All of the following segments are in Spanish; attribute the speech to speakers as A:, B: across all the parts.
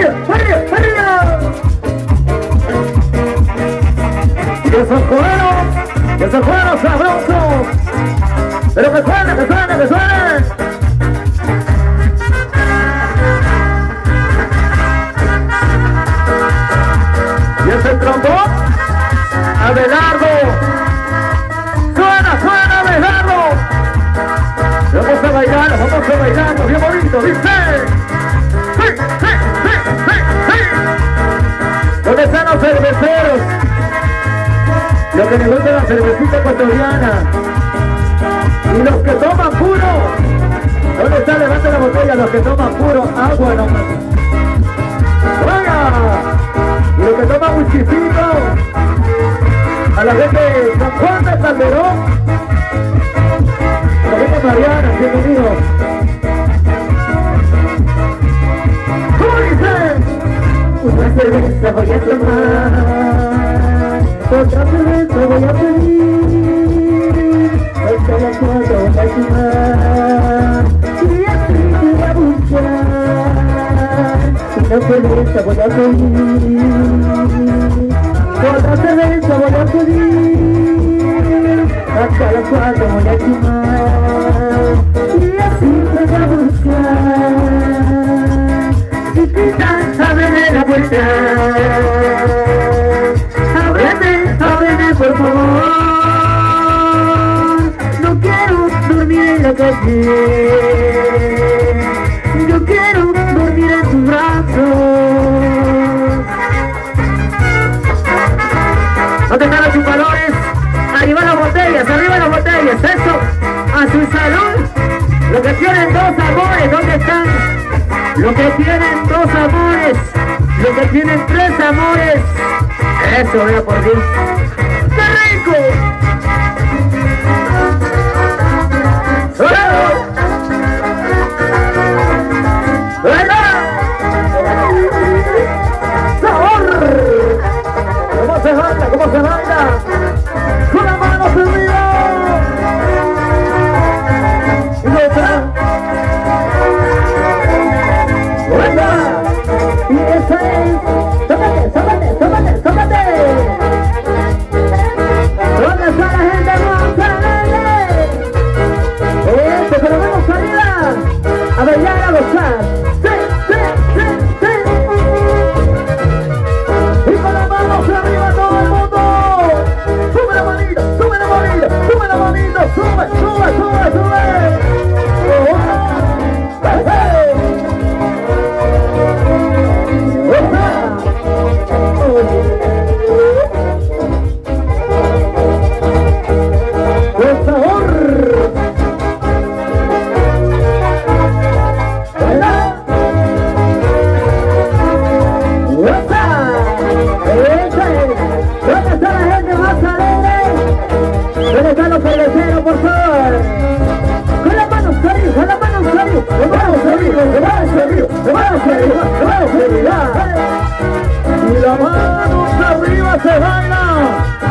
A: arriba, arriba, arriba. Y esos cueros sabrosos. Pero que suene, que suene, que suene. Y ese trombón, Abelardo. Suena, suena, Abelardo. Vamos a bailar, bien bonito, dice. Sí, sí, sí, sí, sí. ¿Dónde están los cerveceros? Los que les gusta la cervecita ecuatoriana. Y los que toman puro. ¿Dónde está? Levanten la botella, los que toman puro agua nomás. ¡Oiga! Y los que toman whiskycito. A la gente de San Juan de Calderón. La gente Mariana, bienvenidos. ¿Cómo dicen? Una cerveza voy a tomar, otra cerveza voy a pedir, hasta las 4 voy a fumar, y así te voy a buscar. Una cerveza voy a pedir, otra cerveza voy a pedir, hasta las 4 voy a fumar, y así te voy a buscar. Chiquita, ábreme la puerta, ábreme por favor. No quiero dormir en la calle, yo quiero dormir en tus brazos. ¿Dónde están los chupadores? Arriba las botellas, eso, a su salud. Los que tienen 2 amores, ¿dónde están? Los que tienen 2 amores, los que tienen 3 amores. Eso, vea por Dios. ¡Qué rico! ¡Bravo! ¡Sabor! ¿Cómo se baila? ¿Cómo se baila? ¡Con las manos arriba! Y otra. Y eso es, tómate. ¿Dónde está la gente hermosa? Pero vamos arriba, a bailar, a gozar. Sí. Y con las manos arriba todo el mundo. Sube la manito, sube. Por favor. ¿Dónde está la gente más alegre? ¿Dónde están los cerveceros, por favor? Con las manos arriba, y las manos arriba se baila.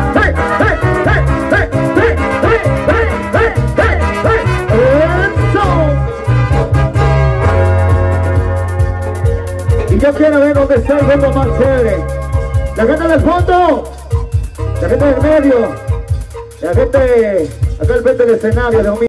A: ¡Eso! Y yo quiero ver dónde está el fondo más chévere. La gente del fondo, la gente del medio, la gente acá al frente del escenario de